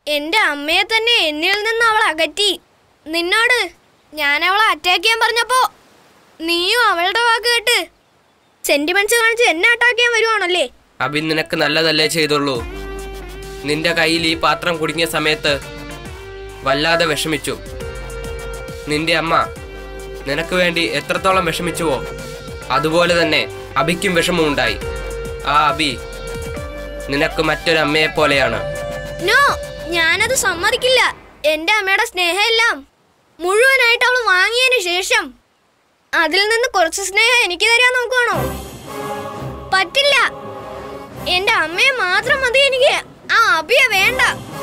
എന്റെ അമ്മയെ തന്നെ എന്നിൽ നിന്ന് അവൾ അകറ്റി. നിന്നോട് ഞാൻ അവളെ അറ്റാക്ക് ചെയ്യാൻ പറഞ്ഞപ്പോ നീയും അവളുടെ വാക്ക് കേട്ട് സെന്റിമെന്റ്സ് കാണിച്ച് എന്നെ അറ്റാക്ക് ചെയ്യാൻ വരുവാണല്ലേ? അബി, നിനക്ക് നല്ലതല്ലേ ചെയ്തുള്ളൂ. നിന്റെ കയ്യിൽ ഈ പാത്രം കുടുങ്ങിയ സമയത്ത് വല്ലാതെ വിഷമിച്ചു. നിന്റെ അമ്മ നിനക്ക് വേണ്ടി എത്രത്തോളം വിഷമിച്ചുവോ അതുപോലെ തന്നെ അബിക്കും വിഷമമുണ്ടായി. ആ അബി നിനക്ക് മറ്റൊരമ്മയെ പോലെയാണ്. നോ, ഞാനത് സമ്മതിക്കില്ല. എന്റെ അമ്മയുടെ സ്നേഹമെല്ലാം മുഴുവനായിട്ട് അവൾ വാങ്ങിയതിന് ശേഷം അതിൽ നിന്ന് കുറച്ച് സ്നേഹം എനിക്ക് തരാൻ നോക്കുവാണോ? പറ്റില്ല. എന്റെ അമ്മയെ മാത്രം മതി എനിക്ക്. ആ അബിയെ വേണ്ട.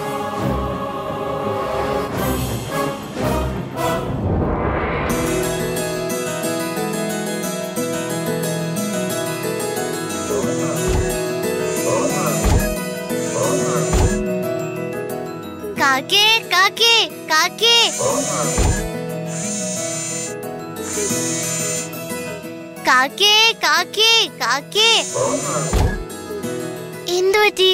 കാക്കേ കാക്കേ കാക്കേ, കാക്കേ കാക്കേ കാക്കേ. എന്തു പറ്റി?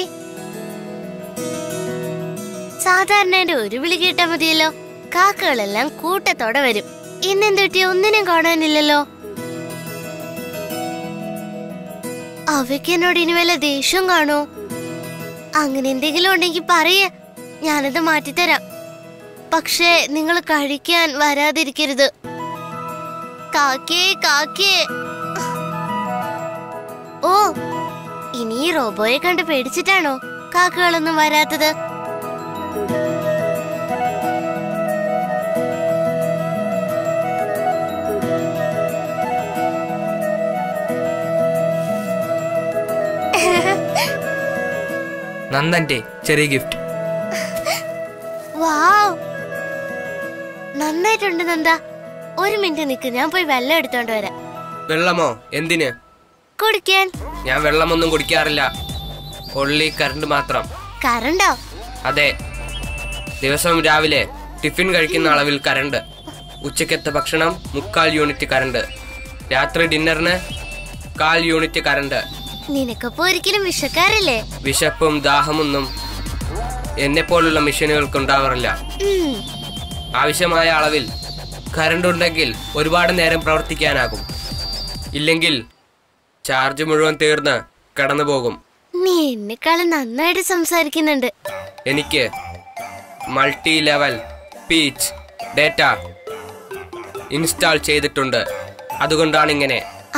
സാധാരണ എന്റെ ഒരു വിളി കേട്ടാ മതിയല്ലോ. കാക്കകളെല്ലാം കൂട്ടത്തോടെ വരും. ഇന്നെന്തു പറ്റി? ഒന്നിനും കാണാനില്ലല്ലോ. അവയ്ക്ക് എന്നോട് ഇനി വല്ല ദേഷ്യം കാണോ? അങ്ങനെ എന്തെങ്കിലും ഉണ്ടെങ്കിൽ പറയേ, ഞാനത് മാറ്റിത്തരാം. പക്ഷേ നിങ്ങൾ കഴിക്കാൻ വരാതിരിക്കരുത്. കാക്കേ കാക്കേ. ഓ, ഇനി ഈ റോബോയെ കണ്ട് പേടിച്ചിട്ടാണോ കാക്കകളൊന്നും വരാത്തത്? നന്ദന്റെ ചെറിയ ഗിഫ്റ്റ്. വാവ്, നന്നായിട്ടുണ്ട് നന്ദ. ഒരു മിനിറ്റ് നിക്ക്, ഞാൻ പോയി വെള്ളം എടുത്തോണ്ട് വരാം. വെള്ളമോ? എന്തിന്? കുടിക്കാൻ. ഞാൻ വെള്ളമൊന്നും കുടിക്കാറില്ല. ഒള്ളി കറണ്ട് മാത്രം. കറണ്ടോ? അതെ, ദിവസവും രാവിലെ ടിഫിൻ കഴിക്കുന്ന അളവിൽ കറണ്ട്. ഉച്ചക്കത്തെ ഭക്ഷണം 3/4 യൂണിറ്റ് കറണ്ട്. രാത്രി ഡിന്നറിന് 1/4 യൂണിറ്റ് കറണ്ട്. നിനക്കപ്പോ ഒരിക്കലും വിശക്കാറില്ലേ? വിശപ്പും ദാഹമൊന്നും എന്നെ പോലുള്ള മെഷീനുകൾക്ക് ഉണ്ടാവാറില്ല. ആവശ്യമായ അളവിൽ കറണ്ട് ഉണ്ടെങ്കിൽ ഒരുപാട് നേരം പ്രവർത്തിക്കാനാകും. ഇല്ലെങ്കിൽ ചാർജ് മുഴുവൻ തീർന്ന് കടന്നു പോകും. നീ എന്നെക്കാളും നന്നായിട്ട് സംസാരിക്കുന്നുണ്ട്. എനിക്ക് multi level speech data install ചെയ്തിട്ടുണ്ട്. അതുകൊണ്ടാണ് ഇങ്ങനെ.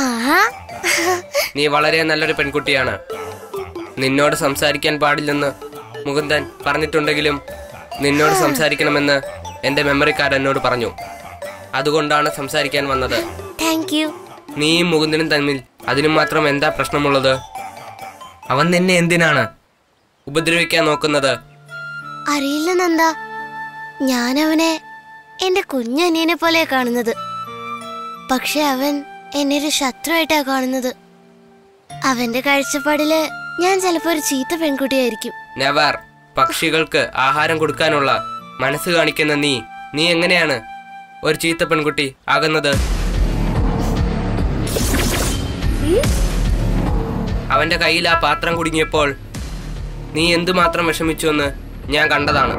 നീ വളരെ നല്ലൊരു പെൺകുട്ടിയാണ്. നിന്നോട് സംസാരിക്കാൻ പാടില്ലെന്ന് മുകുന്ദൻ പറഞ്ഞിട്ടുണ്ടെങ്കിലും നിന്നോട് സംസാരിക്കണമെന്ന് എന്റെ മെമ്മറിക്കാരൻ എന്നോട് പറഞ്ഞു. അതുകൊണ്ടാണ് സംസാരിക്കാൻ വന്നത്. Thank you. നീയും മുകുന്ദനും തമ്മിൽ അതിനു മാത്രം എന്താ പ്രശ്നമുള്ളത്? അവൻ നിന്നെ എന്തിനാണ് ഉപദ്രവിക്കാൻ നോക്കുന്നത്? അറിയില്ല നന്ദ, ഞാൻ അവനെ എന്റെ കുഞ്ഞനിയനെ പോലെ കാണുന്നത്. പക്ഷെ അവൻ എന്നെ ഒരു ശത്രുവായിട്ടാ കാണുന്നത്. അവന്റെ കാഴ്ചപ്പാടില് ഞാൻ ചിലപ്പോ ഒരു ചീത്ത പെൺകുട്ടിയായിരിക്കും. നെവർ. പക്ഷികൾക്ക് ആഹാരം കൊടുക്കാനുള്ള മനസ്സ് കാണിക്കുന്ന നീ എങ്ങനെയാണ് ഒരു ചീത്ത പെൺകുട്ടി ആകുന്നത്? അവന്റെ കയ്യിൽ ആ പാത്രം കുടുങ്ങിയപ്പോൾ നീ എന്തുമാത്രം വിഷമിച്ചുവെന്ന് ഞാൻ കണ്ടതാണ്.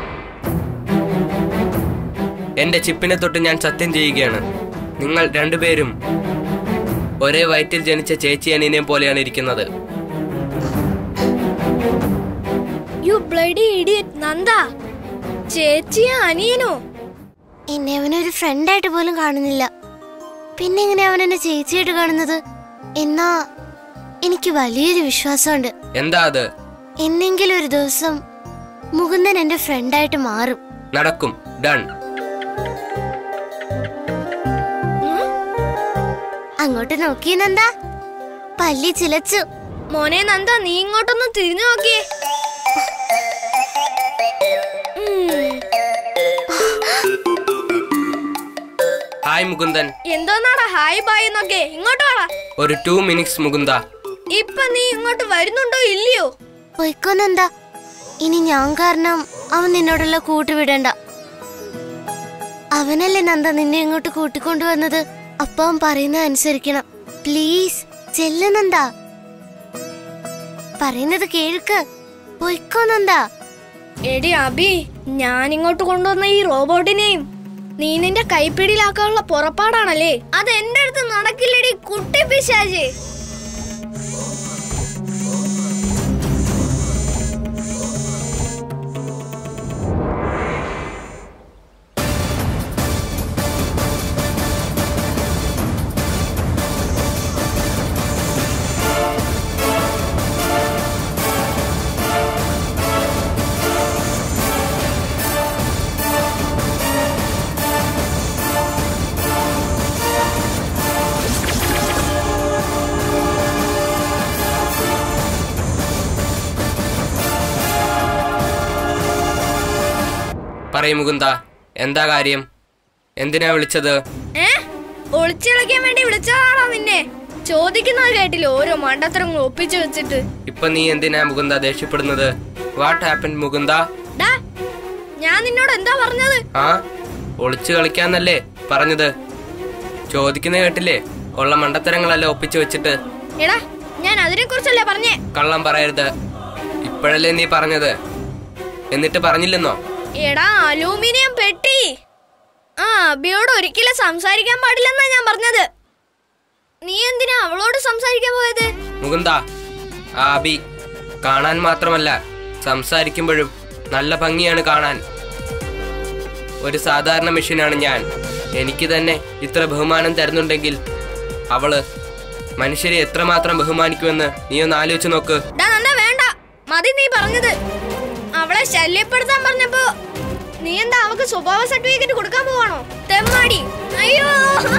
എന്റെ ചിപ്പിനെ തൊട്ട് ഞാൻ സത്യം ചെയ്യുകയാണ്, നിങ്ങൾ രണ്ടുപേരും ഒരേ വയറ്റിൽ ജനിച്ച ചേച്ചി അനിയനെ പോലെയാണ് ഇരിക്കുന്നത്. You bloody idiot Nanda. ചേച്ചിയോ അനിയനോ? എന്നെ അവനൊരു ഫ്രണ്ടായിട്ട് പോലും കാണുന്നില്ല. പിന്നെ എങ്ങനെ അവൻ എന്നെ ചേച്ചിയായിട്ട് കാണുന്നത്? എന്നാ എനിക്ക് വലിയൊരു വിശ്വാസമുണ്ട്. എന്താ അത്? എന്നെങ്കിലും ഒരു ദിവസം മുകുന്ദൻ എന്റെ ഫ്രണ്ടായിട്ട് മാറും. നടക്കും. ഡൺ. അങ്ങോട്ട് നോക്കി നന്ദ, പല്ലി ചിലച്ചു. മോനെ നന്ദ, നീ ഇങ്ങോട്ടൊന്ന് തിരിഞ്ഞു നോക്കിയേ. ഹായ് മുകുന്ദൻ. എന്തോന്നാടാ ഹായ് ബായ് എന്നൊക്കെ? ഇങ്ങോട്ട് വാടാ. ഒരു 2 മിനിറ്റ്സ് മുകുന്ദ. ഇപ്പൊ നീ ഇങ്ങോട്ട് വരുന്നുണ്ടോ ഇല്ലയോ? പൊയ്ക്കോ നന്ദ, ഇനി ഞാൻ കാരണം അവൻ നിന്നോടുള്ള കൂട്ടുവിടണ്ട. അവനല്ലേ നന്ദ നിന്നെ ഇങ്ങോട്ട് കൂട്ടിക്കൊണ്ടുവന്നത്. അപ്പൊ അവൻ പറയുന്നത് അനുസരിക്കണം. പ്ലീസ് ചെല്ലു നന്ദ, പറയുന്നത് കേൾക്ക്. പൊയ്ക്കോ നന്ദ. എടി അബി, ഞാൻ ഇങ്ങോട്ട് കൊണ്ടുവന്ന ഈ റോബോട്ടിനെയും നീ നിന്റെ കൈപ്പിടിയിലാക്കാനുള്ള പുറപ്പാടാണല്ലേ? അത് എന്റെ അടുത്ത് നടക്കില്ലടി കുട്ടി പിശാച്. പറയ് മുകുന്ദ, എന്താ കാര്യം? എന്തിനാ വിളിച്ചത്? ഒളിച്ചിളക്കാൻ വേണ്ടി വിളിച്ചതാണോ നിന്നെ? ചോദിക്കുന്നത് കേട്ടില്ല, ഓരോ മണ്ടത്തരങ്ങൾ ഒപ്പിച്ചു വെച്ചിട്ട്. ഇപ്പൊ നീ എന്തിനാ മുകുന്ദ ദേഷ്യപ്പെടുന്നത്? What happened Mukunda? ഞാൻ നിന്നോട് എന്താ പറഞ്ഞത്? ഒളിച്ചു കളിക്കാന്നല്ലേ പറഞ്ഞത്? ചോദിക്കുന്ന കേട്ടില്ലേ? ഉള്ള മണ്ടത്തരങ്ങളല്ല ഒപ്പിച്ചു വെച്ചിട്ട്. എടാ, ഞാൻ അതിനെ കുറിച്ചല്ലേ പറഞ്ഞേ. കള്ളം പറയരുത്. ഇപ്പോഴല്ലേ നീ പറഞ്ഞത്, എന്നിട്ട് പറഞ്ഞില്ലെന്നോ? എടാ, അലൂമിനിയം പെട്ടി. അബിയോട് ഒരിക്കലും സംസാരിക്കാൻ പാടില്ലെന്നാ ഞാൻ പറഞ്ഞത്. നീ എന്തിനാ അവളോട് സംസാരിക്കാൻ പോയത്? മുകുന്ദ, ആ അബി കാണാൻ മാത്രമല്ല സംസാരിക്കുമ്പോഴും നല്ല ഭംഗിയാണ് കാണാൻ. ഒരു സാധാരണ മെഷീനാണ് ഞാൻ. എനിക്ക് തന്നെ ഇത്ര ബഹുമാനം തരുന്നുണ്ടെങ്കിൽ അവള് മനുഷ്യരെ എത്രമാത്രം ബഹുമാനിക്കുമെന്ന് നീ ഒന്ന് ആലോചിച്ച് നോക്ക്. വേണ്ട, മതി നീ പറഞ്ഞത്. അവളെ ശല്യപ്പെടുത്താൻ പറഞ്ഞപ്പോ നീ എന്താ അവക്ക് സ്വഭാവ സർട്ടിഫിക്കറ്റ് കൊടുക്കാൻ പോവാണോ? തെമ്മാടി. അയ്യോ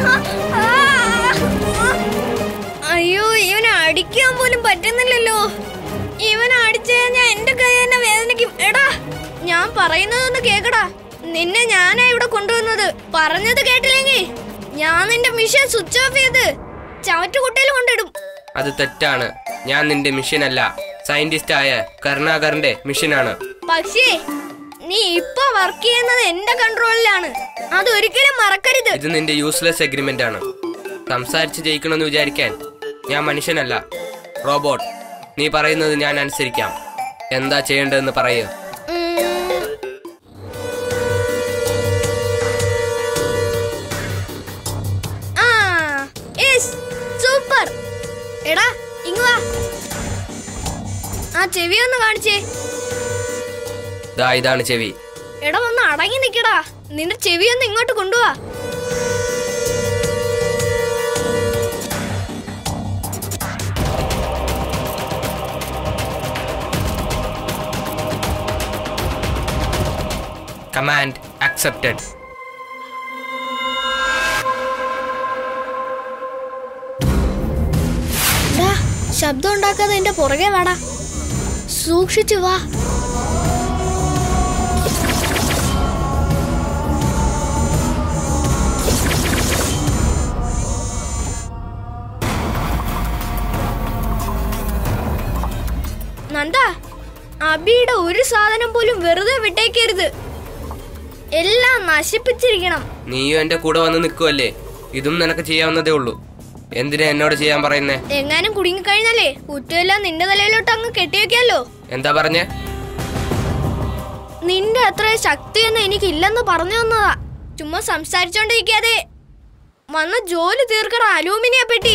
അയ്യോ, ഇവനെ അടിക്കാൻ പോലും പറ്റുന്നില്ലല്ലോ. ഇവനെ അടിച്ചു കഴിഞ്ഞാൽ എന്റെ കൈ തന്നെ വേദനിക്കും. എടാ, ഞാൻ പറയുന്നതൊന്ന് കേക്കടാ. നിന്നെ ഞാനാ ഇവിടെ കൊണ്ടുവന്നത്. പറഞ്ഞത് കേട്ടില്ലെങ്കിൽ ഞാൻ നിന്റെ മിഷൻ സ്വിച്ച് ഓഫ് ചെയ്ത് ചവറ്റുകുട്ടയിൽ കൊണ്ടിടും. അത് തെറ്റാണ്. ഞാൻ നിന്റെ മിഷൻ അല്ല, സയന്റിസ്റ്റ് ആയ കരുണാകരന്റെ മിഷനാണ്. പക്ഷേ നീ ഇപ്പൊ വർക്ക് ചെയ്യുന്നത് എന്റെ കൺട്രോളിലാണ്. അത് ഒരിക്കലും മറക്കരുത്. ഇത് നിന്റെ യൂസ്ലെസ് എഗ്രിമെന്റ് ആണ്. സംസാരിച്ച് ജയിക്കണമെന്ന് വിചാരിക്കാൻ ഞാൻ മനുഷ്യനല്ല, റോബോട്ട്. നീ പറയുന്നത് ഞാൻ അനുസരിക്കാം. എന്താ ചെയ്യേണ്ടതെന്ന് പറയൂ. സൂപ്പർ. എടാ, ഇങ്ങ് വാ. ആ ചെവി ഒന്ന് കാണിച്ചേ. ഇതാണ് ചെവി. എടാ, ഒന്ന് അടങ്ങി നിക്കടാ. നിന്റെ ചെവി ഒന്ന് ഇങ്ങോട്ട് കൊണ്ടുവാ. Command accepted. ശബ്ദം ഉണ്ടാക്കാതെ എന്റെ പുറകെ വാടാ. സൂക്ഷിച്ചു വാ. നന്ദ, അബിയുടെ ഒരു സാധനം പോലും വെറുതെ വിട്ടേക്കരുത്. എല്ലാം നശിപ്പിച്ചിരിക്കണം. നീയും എന്റെ കൂടെ വന്ന് നിൽക്കുവല്ലേ? ഇതും നിനക്ക് ചെയ്യാവുന്നതേ ഉള്ളൂ. എന്തിനാ എന്നോട് ചെയ്യാൻ പറയുന്നേ? എങ്ങാനും കുടുങ്ങിക്കഴിഞ്ഞാലേ കുറ്റമെല്ലാം നിന്റെ തലയിലോട്ട് അങ്ങ് കെട്ടിവെക്കാലോ. എന്താ പറഞ്ഞേ? നിന്റെ അത്ര ശക്തിയൊന്നും എനിക്കില്ലെന്ന് പറഞ്ഞു തന്നതാ. ചുമ്മാ സംസാരിച്ചോണ്ടിരിക്കാതെ വന്ന ജോലി തീർക്കണ അലൂമിനിയ പെട്ടി.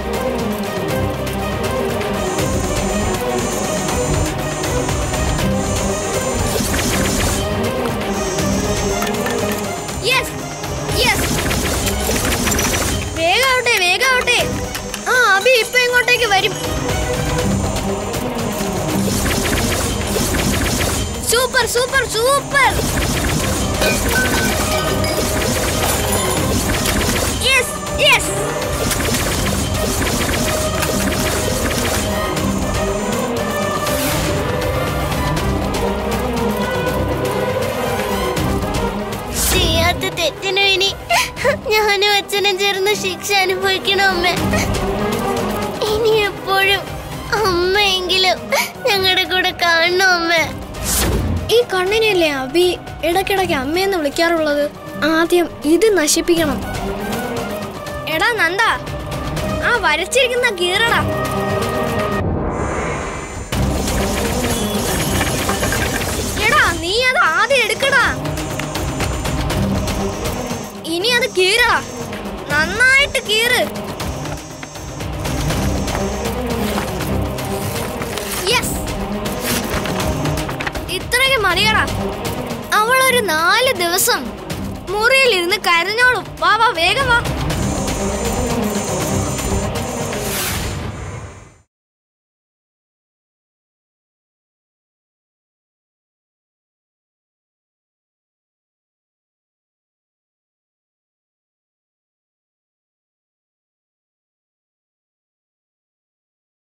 വേഗാവട്ടെ, വേഗാവട്ടെ. അബി ഇപ്പൊ ഇങ്ങോട്ടേക്ക് വരും. Super, super, super. Yes, yes. ചെയ്യാത്ത തെറ്റിനു ഇനി ഞാനും അച്ഛനും ചേർന്ന് ശിക്ഷ അനുഭവിക്കണം അമ്മ. ഇനി എപ്പോഴും അമ്മയെങ്കിലും ഞങ്ങളുടെ കൂടെ കാണണം അമ്മ. ഈ കണ്ണിനല്ലേ അബി ഇടയ്ക്കിടയ്ക്ക് അമ്മയെന്ന് വിളിക്കാറുള്ളത്? ആദ്യം ഇത് നശിപ്പിക്കണം. എടാ നന്ദ, ആ വരച്ചിരിക്കുന്ന കീറടാ. എടാ നന്നായിട്ട് കീറ്. യെസ്, ഇത്രയ്ക്ക് മതിയടാ. അവളൊരു 4 ദിവസം മുറിയിലിരുന്ന് കരഞ്ഞോളും. വാ വാ, വേഗം വാ.